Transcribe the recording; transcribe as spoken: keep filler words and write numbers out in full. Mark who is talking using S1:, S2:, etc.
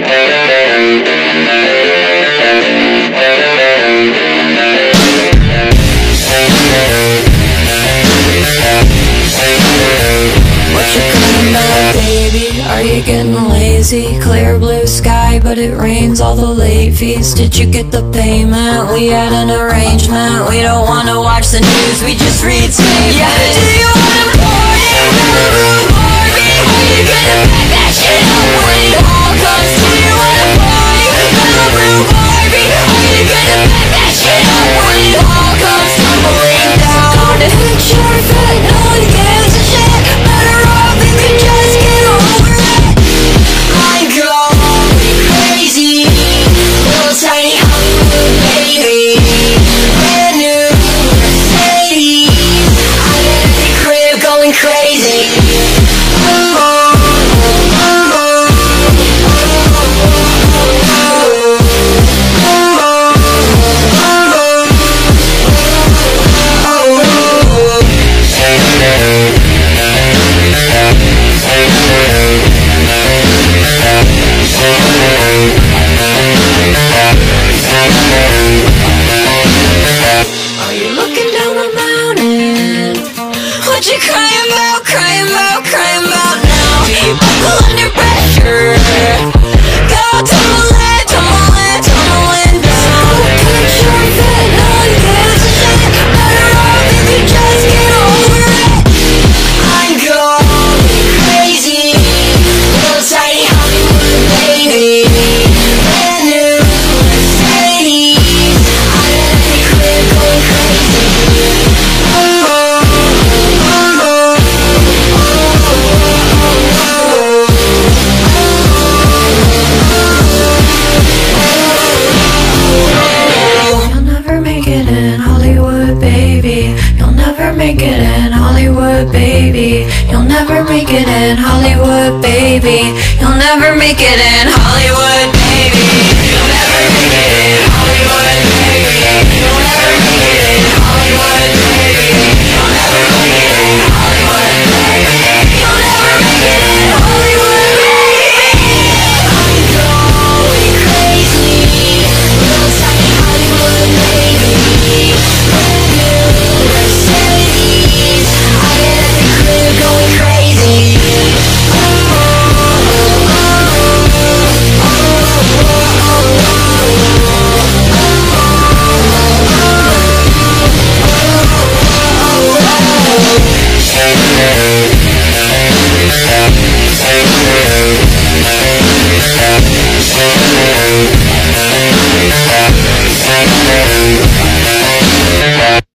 S1: Are you getting lazy? Clear blue sky, but it rains all the late fees. Did you get the payment? We had an arrangement. We don't wanna watch the news, we just read statements. Yeah, do you wanna party? Malibu Barbie? Are you gonna back that shit up when it all comes? Do you wanna party? Malibu Barbie? Are you gonna back that shit up when it all comes tumbling down? Gonna hit your foot, no one gives a shit. Better off if you just get over it. I'm going crazy, little tiny Hollywood baby. Brand new Mercedes, I'm in the crib going crazy. Are you looking down the mountain? What you crying about, crying about, crying about now? You buckle under pressure. Go tumbling, tumbling, tumbling down. Put your foot, no one gives a shit. Better off if you just get over it. I'm going crazy, little tiny Hollywood baby. Brand new Mercedes, I'm in the crib going crazy. You'll never make it in Hollywood, baby. You'll never make it in Hollywood, baby. You'll never make it in Hollywood, baby. You'll never make it in Hollywood, baby. You'll never make it in Hollywood, baby. You'll never make it in Hollywood, baby. You'll never make it in Hollywood, baby. You'll never make it in Hollywood, baby. I'm going crazy, little tiny Hollywood baby. Brand new Mercedes, I'm in the crib going crazy.